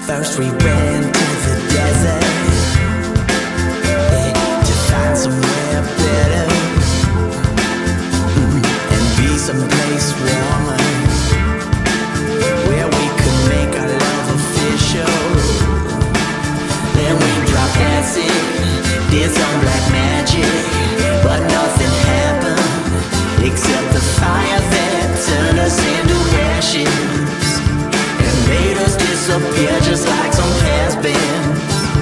First we went to the desert, to find somewhere better, and be someplace warmer, where we could make our love official. Then we dropped acid, did some black magic, but nothing happened except the fire that turned us into ashes and made us disappear just like some has-beens.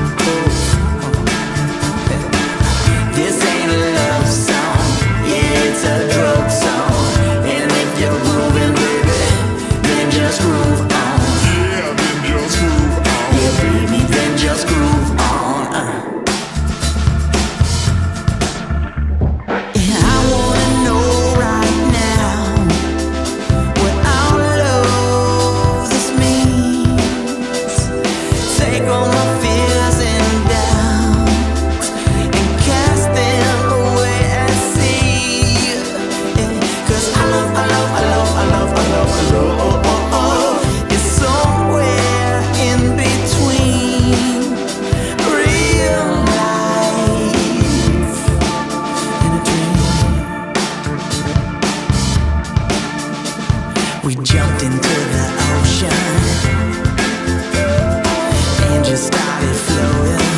This ain't a love song, yeah, it's a drug song. And if you're grooving, baby, then just groove on. Yeah, then just groove on. Yeah, baby, then just groove on. Yeah, I wanna know right now what our love this means. Take all my fears and doubts and cast them away at sea. Yeah, 'cause I love is somewhere in between real life and a dream. We jumped into the ocean and just started floating.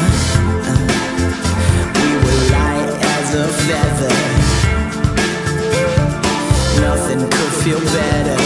We were light as a feather. Nothing could feel better.